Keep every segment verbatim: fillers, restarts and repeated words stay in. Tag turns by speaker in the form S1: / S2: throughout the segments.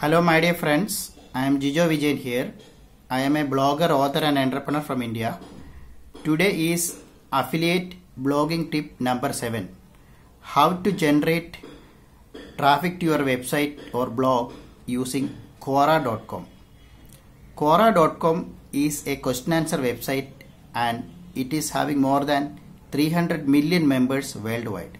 S1: Hello my dear friends, I am Jijo Vijayan here. I am a blogger, author and entrepreneur from India. Today is affiliate blogging tip number seven. How to generate traffic to your website or blog using Quora dot com. Quora dot com is a question answer website and it is having more than three hundred million members worldwide.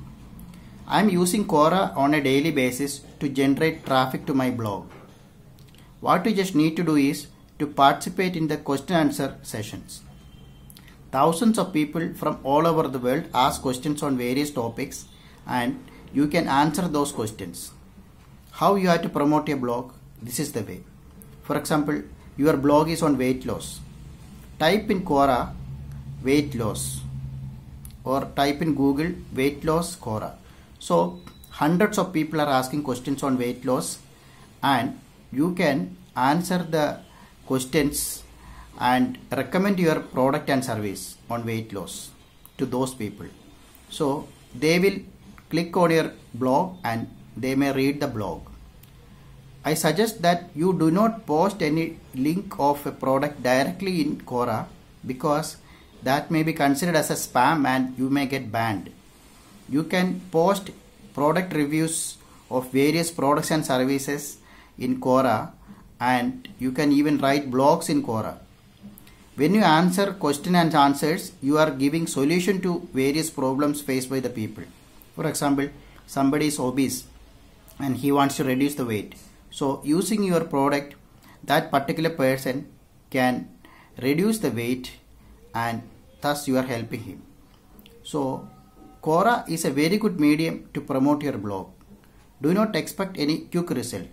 S1: I am using Quora on a daily basis to generate traffic to my blog. What you just need to do is to participate in the question answer sessions. Thousands of people from all over the world ask questions on various topics and you can answer those questions. How you have to promote your blog? This is the way. For example, your blog is on weight loss. Type in Quora weight loss or type in Google weight loss Quora. So hundreds of people are asking questions on weight loss and you can answer the questions and recommend your product and service on weight loss to those people. So they will click on your blog and they may read the blog. I suggest that you do not post any link of a product directly in Quora because that may be considered as a spam and you may get banned. You can post product reviews of various products and services in Quora and you can even write blogs in Quora. When you answer question and answers, you are giving solution to various problems faced by the people. For example, somebody is obese and he wants to reduce the weight. So using your product, that particular person can reduce the weight and thus you are helping him. So Quora is a very good medium to promote your blog. Do not expect any quick result.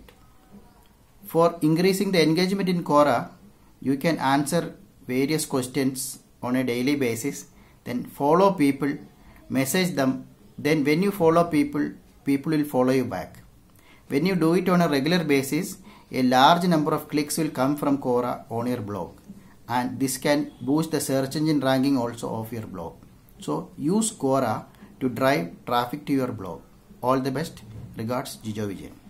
S1: For increasing the engagement in Quora, you can answer various questions on a daily basis, then follow people, message them. Then when you follow people, people will follow you back. When you do it on a regular basis, a large number of clicks will come from Quora on your blog. And this can boost the search engine ranking also of your blog. So use Quora to drive traffic to your blog. All the best. Regards, Jijo Vijayan.